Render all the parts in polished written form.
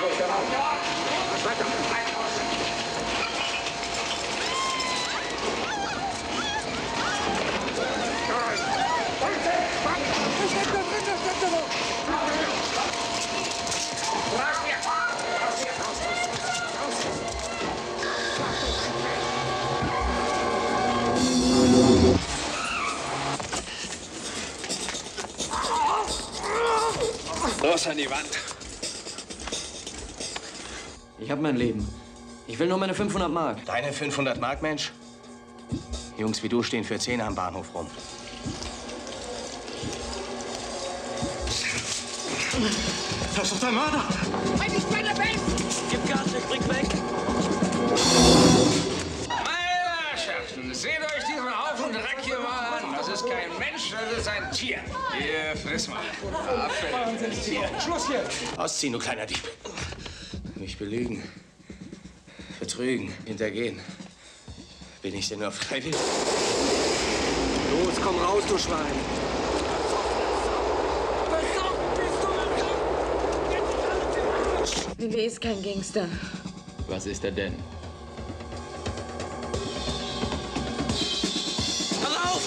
Los an die Wand. Ich hab mein Leben. Ich will nur meine 500 Mark. Deine 500 Mark, Mensch? Jungs wie du stehen für 10 am Bahnhof rum. Das ist doch dein Mörder! Halt dich bei der Bank! Gib Gas, ich bring weg. Meine Herrschaften, seht euch diesen Haufen Dreck hier mal an. Das ist kein Mensch, das ist ein Tier. Hier, friss mal. Hier. Schluss hier! Ausziehen, du kleiner Dieb. Mich belügen, betrügen, hintergehen. Bin ich denn nur freiwillig? Los, komm raus, du Schwein. Willi ist kein Gangster. Was ist er denn? Pass auf!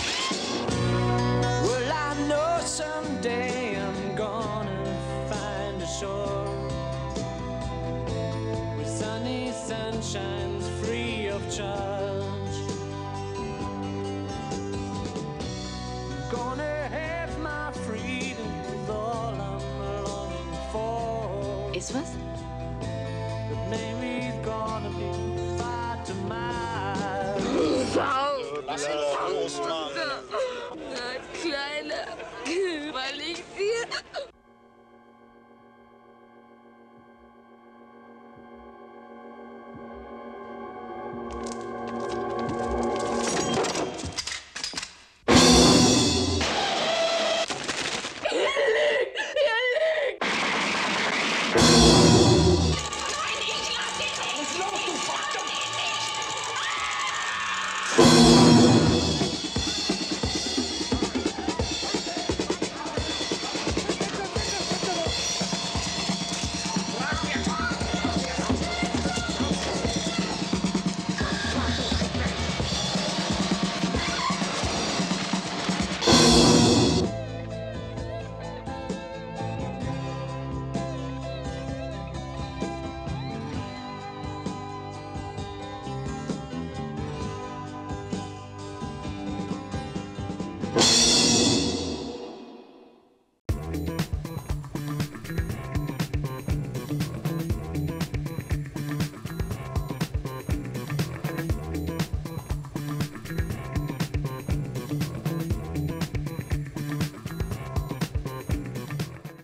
Well, I know someday I'm gonna find a shore where sunny sun shines free of charge. Gonna have my freedom with all I'm longing for. Ist was? But maybe it's gonna be far too miles. Lass ihn los, Mann!